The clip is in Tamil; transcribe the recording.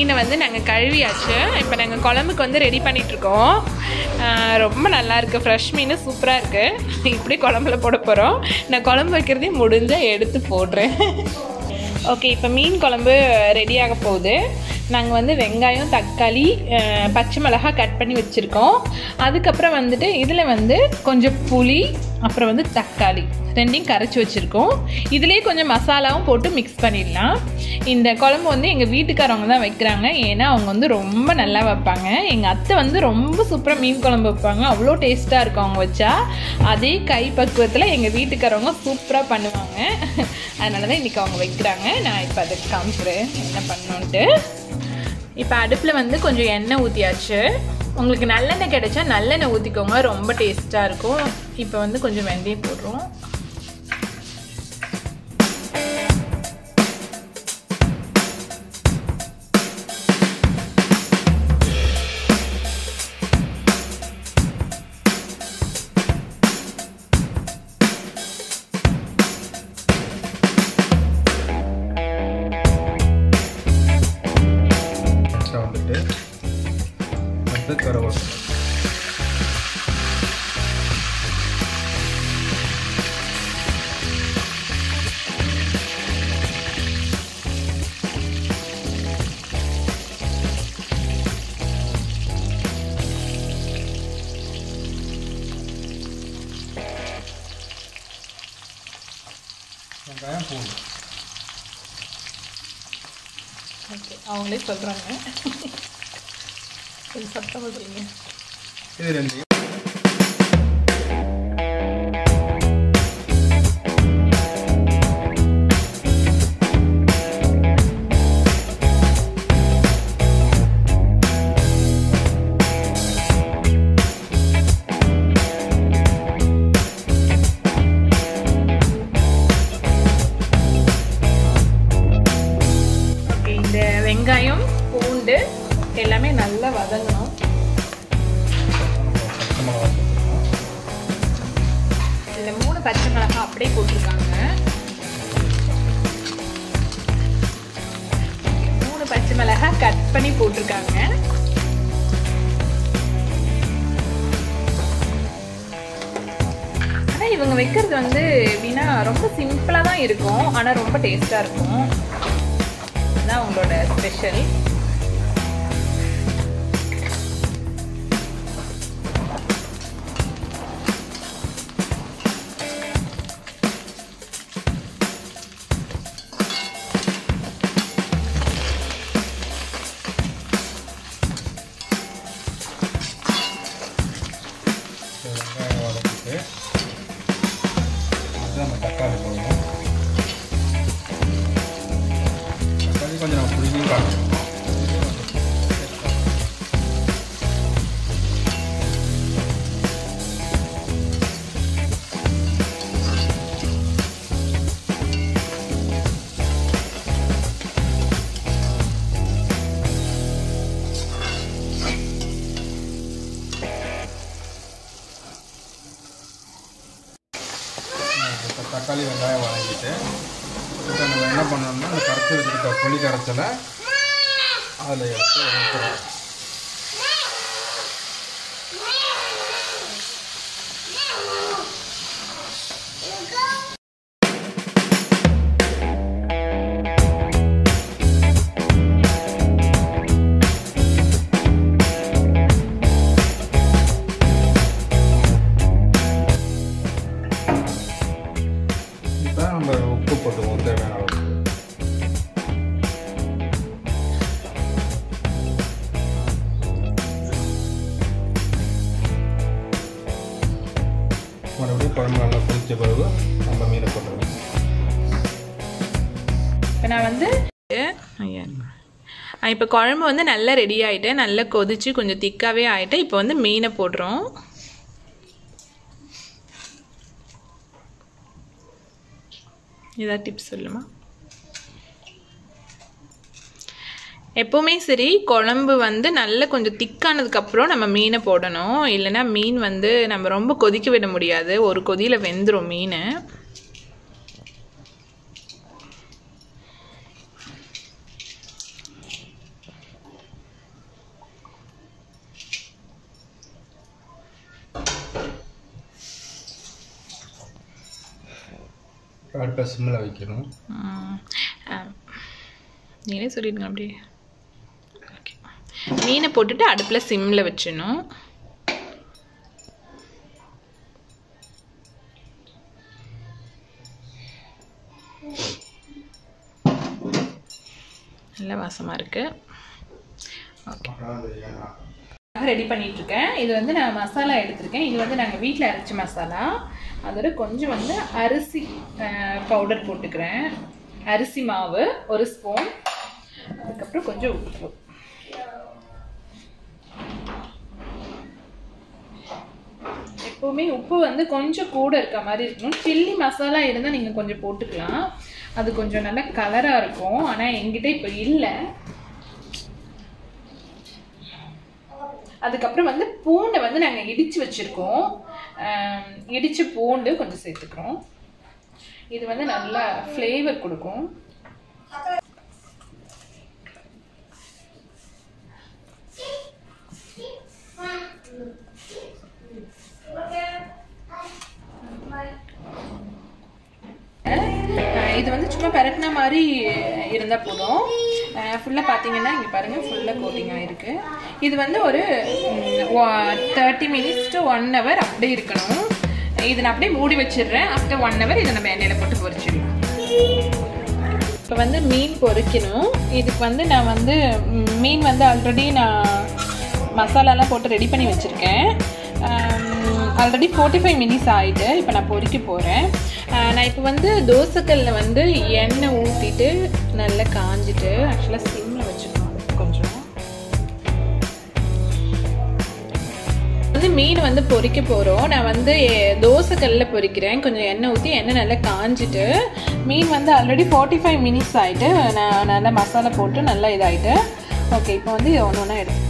மீனை வந்து நாங்கள் கழுவியாச்சு. இப்போ நாங்கள் குழம்புக்கு வந்து ரெடி பண்ணிகிட்ருக்கோம். ரொம்ப நல்லாயிருக்கு, ஃப்ரெஷ் மீன் சூப்பராக இருக்குது. இப்படி குழம்புல போட போகிறோம். நான் குழம்பு வைக்கிறதையும் முடிஞ்சால் எடுத்து போடுறேன். ஓகே, இப்போ மீன் குழம்பு ரெடியாக போகுது. நாங்கள் வந்து வெங்காயம், தக்காளி, பச்சை மிளகாய் கட் பண்ணி வச்சுருக்கோம். அதுக்கப்புறம் வந்துட்டு இதில் வந்து கொஞ்சம் புளி, அப்புறம் வந்து தக்காளி ரெண்டையும் கரைச்சி வச்சுருக்கோம். இதுலேயே கொஞ்சம் மசாலாவும் போட்டு மிக்ஸ் பண்ணிடலாம். இந்த குழம்பு வந்து எங்கள் வீட்டுக்காரவங்க தான் வைக்கிறாங்க. ஏன்னா அவங்க வந்து ரொம்ப நல்லா வைப்பாங்க. எங்கள் அத்தை வந்து ரொம்ப சூப்பராக மீன் குழம்பு வைப்பாங்க. அவ்வளோ டேஸ்ட்டாக இருக்கும் அவங்க வச்சா. அதே கை பக்குவத்தில் எங்கள் வீட்டுக்காரவங்க சூப்பராக பண்ணுவாங்க. அதனால தான் இன்றைக்கி அவங்க வைக்கிறாங்க. நான் இப்போ அதுக்கு காமிக்கிறேன் என்ன பண்ணணுன்ட்டு. இப்போ அடுப்பில் வந்து கொஞ்சம் எண்ணெய் ஊற்றியாச்சு. உங்களுக்கு நல்லெண்ணெய் கிடைச்சா நல்லெண்ணெய் ஊற்றிக்கோங்க, ரொம்ப டேஸ்ட்டாக இருக்கும். இப்போ வந்து கொஞ்சம் வெந்தயம் போடுறோம். ஓகே, அவங்களே சொல்கிறாங்க. கொஞ்சம் சத்தமாக சொல்லுங்க. இது ரெண்டு வெங்காயம், பூண்டு எல்லாமே நல்லா வதங்கணும். இதில் 3 பச்சை மிளகாய் அப்படியே போட்டிருக்காங்க. 3 பச்சை மிளகாய் கட் பண்ணி போட்டிருக்காங்க. ஆனால் இவங்க வைக்கிறது வந்து எப்படின்னா ரொம்ப சிம்பிளாக தான் இருக்கும். ஆனால் ரொம்ப டேஸ்ட்டாக இருக்கும். தான் உங்களோட ஸ்பெஷல். தக்காளி போடணும். கொஞ்சம் நான் புளியும் காட்டணும். தக்காளி வெங்காயம் வதங்கிட்டு இப்போ நம்ம என்ன பண்ணோம்னா அந்த கரைச்சி வச்சுருக்க புளி கரைச்சலை அதில் எடுத்து ஊற்றுறோம். இப்போ நம்ம உப்பு போட்டுவோம் தேவையான அளவு. மறுபடியும் குழம்பு நல்லா கொதிச்ச பிறகு நம்ம மீனை போட்டுருவோம். இப்போ நான் வந்து இப்போ குழம்பு வந்து நல்லா ரெடி ஆகிட்டு நல்லா கொதிச்சு கொஞ்சம் திக்காகவே ஆகிட்டு இப்போ வந்து மீனை போடுறோம். ஏதாவது டிப்ஸ் சொல்லுமா? எப்போவுமே சரி குழம்பு வந்து நல்லா கொஞ்சம் திக்கானதுக்கப்புறம் நம்ம மீனை போடணும். இல்லைன்னா மீன் வந்து நம்ம ரொம்ப கொதிக்க விட முடியாது, ஒரு கொதியில் வெந்துடும் மீன். அடுப்பை சிம்மில் வைக்கணும். நீனே சொல்லிடுங்க அப்படியே. ஓகே, மீனை போட்டுட்டு அடுப்பில் சிம்மில் வச்சிடணும். நல்ல வாசமாக இருக்குது. ஓகே, ரெடி பண்ணிகிட்ருக்கேன். இது வந்து நான் மசாலா எடுத்திருக்கேன். இது வந்து நாங்கள் வீட்டில் அரைச்ச மசாலா. அதோட கொஞ்சம் வந்து அரிசி பவுடர் போட்டுக்கிறேன். அரிசி மாவு 1 ஸ்பூன். அதுக்கப்புறம் கொஞ்சம் உப்பு. எப்போவுமே உப்பு வந்து கொஞ்சம் கூட இருக்க மாதிரி இருக்கணும். சில்லி மசாலா இருந்தால் நீங்கள் கொஞ்சம் போட்டுக்கலாம், அது கொஞ்சம் நல்ல கலராக இருக்கும். ஆனால் என்கிட்ட இப்போ இல்லை. அதுக்கப்புறம் வந்து பூண்டை வந்து நாங்கள் இடித்து வச்சுருக்கோம். இடித்த பூண்டு கொஞ்சம் சேர்த்துக்கிறோம். இது வந்து நல்லா ஃப்ளேவர் கொடுக்கும். இது வந்து சும்மா பரட்டின மாதிரி இருந்தால் போதும். ஃபுல்லாக பார்த்தீங்கன்னா இங்கே பாருங்கள், ஃபுல்லாக கோட்டிங்காக இருக்குது. இது வந்து ஒரு 30 minutes to 1 hour அப்படியே இருக்கணும். இதை நான் அப்படியே மூடி வச்சிடுறேன். ஆஃப்டர் 1 hour இதை நம்ம எண்ணெயில் போட்டு பொரிச்சிடலாம். இப்போ வந்து மீன் பொரிக்கணும். இதுக்கு வந்து நான் வந்து மீன் வந்து ஆல்ரெடி நான் மசாலாலாம் போட்டு ரெடி பண்ணி வச்சுருக்கேன். ஆல்ரெடி 45 minutes ஆகிட்டு இப்போ நான் பொரிக்க போகிறேன். நான் இப்போ வந்து தோசைக்கல்லில் வந்து எண்ணெய் ஊற்றிட்டு நல்லா காஞ்சிட்டு, ஆக்சுவலாக சிம்மில் வச்சுக்கணும். கொஞ்சம் வந்து மீன் வந்து பொரிக்க போகிறோம். நான் வந்து தோசைக்கல்லில் பொரிக்கிறேன். கொஞ்சம் எண்ணெய் ஊற்றி எண்ணெய் நல்லா காஞ்சிட்டு, மீன் வந்து ஆல்ரெடி 45 minutes ஆகிட்டு நான் நல்லா மசாலா போட்டு நல்லா இதாகிட்டு. ஓகே, இப்போ வந்து ஒன்று ஒன்றா எடுத்து